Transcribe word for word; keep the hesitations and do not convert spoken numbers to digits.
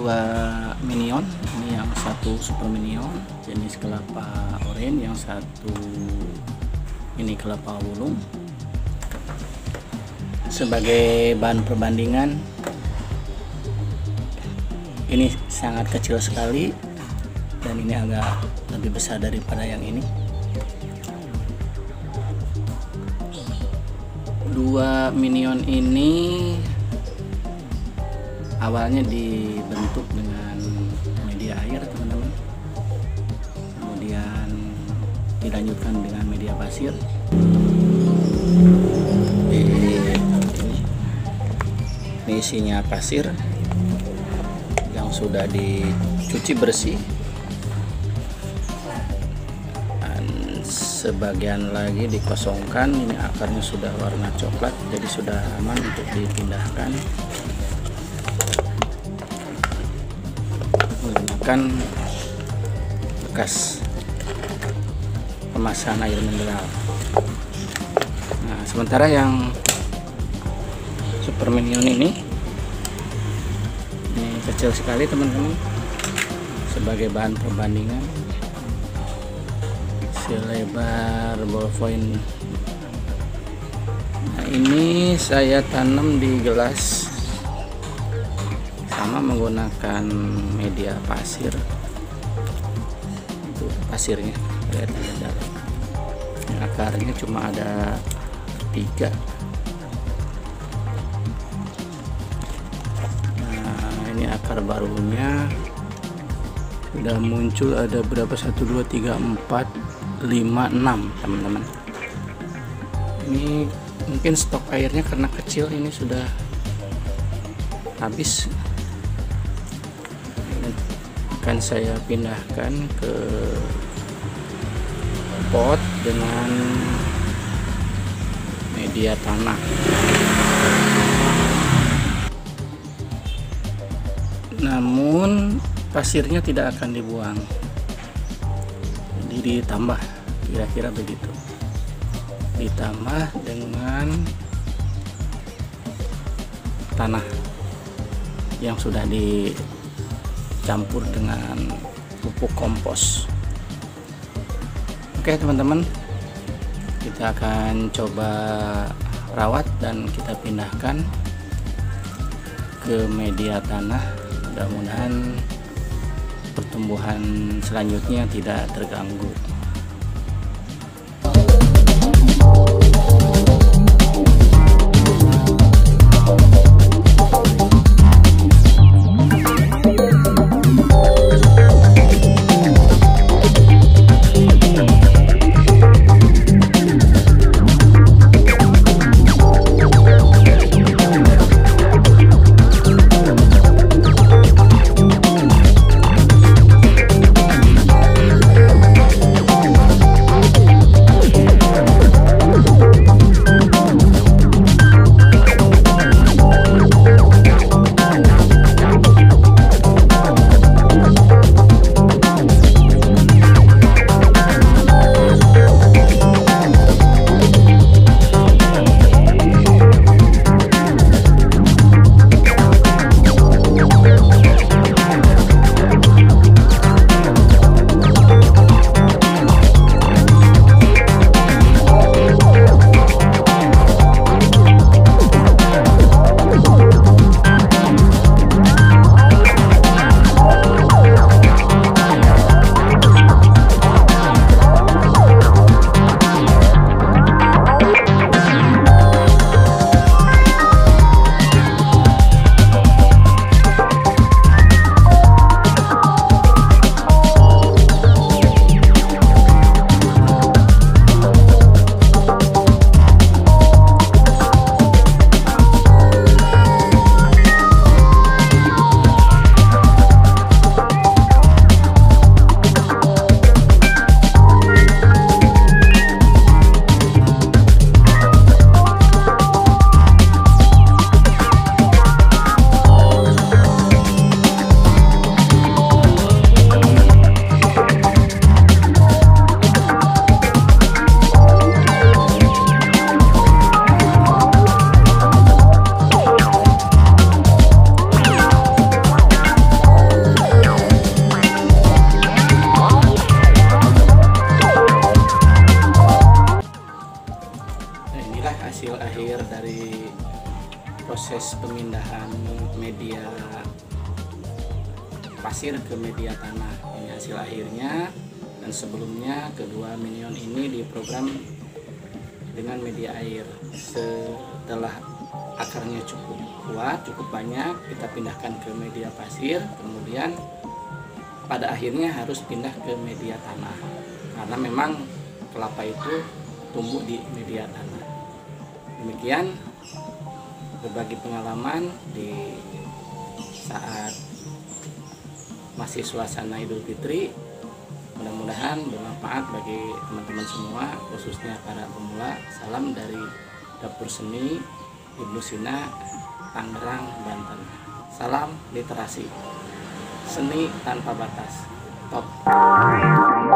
dua minion. Ini yang satu super minion jenis kelapa oranye, yang satu ini kelapa wulung. Sebagai bahan perbandingan, ini sangat kecil sekali dan ini agak lebih besar daripada yang ini. Dua minion ini awalnya dibentuk dengan media air, teman-teman, kemudian dilanjutkan dengan media pasir. Ini isinya pasir yang sudah dicuci bersih, dan sebagian lagi dikosongkan. Ini akarnya sudah warna coklat, jadi sudah aman untuk dipindahkan menggunakan bekas kemasan air mineral. Nah, sementara yang super minion ini ini kecil sekali, teman-teman. Sebagai bahan perbandingan, selebar ballpoint. Nah, ini saya tanam di gelas sama menggunakan media pasir. Itu pasirnya, lihat di dalam. Akarnya cuma ada tiga. Akar barunya sudah muncul, ada berapa? Satu, dua, tiga, empat, lima, enam, teman-teman. Ini mungkin stok airnya karena kecil ini sudah habis. Akan saya pindahkan ke pot dengan media tanah. Namun pasirnya tidak akan dibuang, jadi ditambah, kira-kira begitu, ditambah dengan tanah yang sudah dicampur dengan pupuk kompos. Oke, teman-teman, kita akan coba rawat dan kita pindahkan ke media tanah. Mudah-mudahan pertumbuhan selanjutnya tidak terganggu. hasil akhir dari proses pemindahan media pasir ke media tanah. Ini hasil akhirnya, dan sebelumnya kedua minion ini diprogram dengan media air. Setelah akarnya cukup kuat, cukup banyak, kita pindahkan ke media pasir, kemudian pada akhirnya harus pindah ke media tanah karena memang kelapa itu tumbuh di media tanah. Demikian berbagi pengalaman di saat masih suasana Idul Fitri. Mudah-mudahan bermanfaat bagi teman-teman semua, khususnya para pemula. Salam dari Dapur Seni Ibnu Sina, Tangerang, Banten. Salam literasi, seni tanpa batas. Top.